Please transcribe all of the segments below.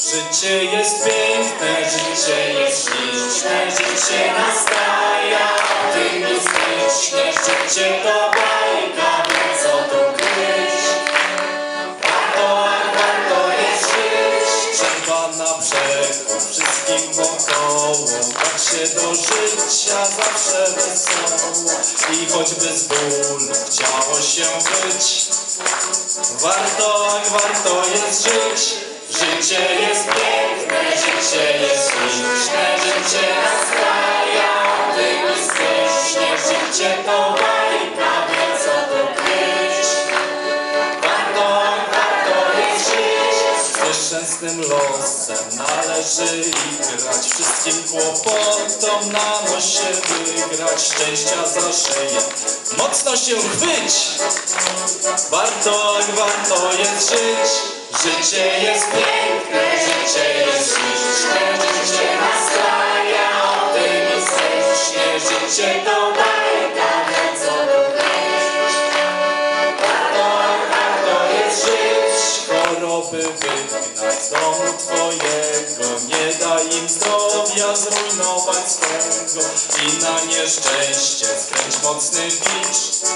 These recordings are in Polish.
Życie jest piękne, życie jest śliczne, życie nastraja optymistycznie. Życie to bajka, by co tu kryć. Warto jest żyć. Trzeba na przekór wszystkim wokoło, tak się do życia zawsze wesoło. I choćby z bólu chciało się być, warto jest żyć. Życie jest piękne, życie jest śliczne, życie nastraja optymistycznie. Życie to bajka, by co tu kryć. Warto jest żyć. Z nieszczęsnym losem należy igrać, wszystkim kłopotom na nos się wygrać. Szczęścia za szyję mocno się chwyć. Warto jest żyć. Życie jest piękne, życie jest śliczne, życie nastraja optymistycznie. Życie to bajka, by co tu kryć. Warto jest żyć. Choroby wygnać z domu twojego, nie daj im zdrowia zrujnować swego. I na nieszczęście skręć mocny bicz.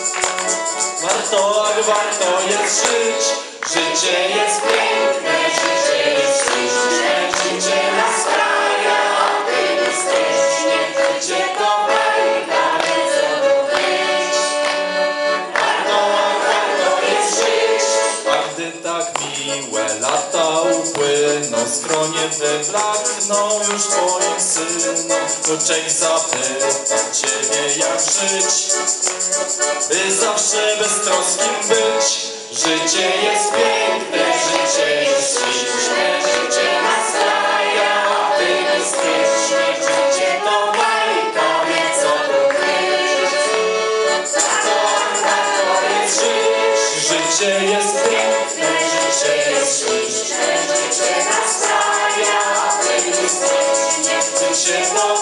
Warto jest żyć. Życie jest piękne, życie jest śliczne, życie nastraja optymistycznie. Życie to bajka, by co tu kryć. Warto jest żyć. A gdy tak miłe lata upłyną, skronie wyblakną już twoim synom, wnuczek zapyta ciebie jak żyć, by zawsze beztroskim być. Życie jest piękne, życie jest śliczne, życie nastraja optymistycznie. Życie to bajka, by co tu kryć. Warto jest żyć. Życie jest piękne, życie jest śliczne, życie nastraja optymistycznie. Życie to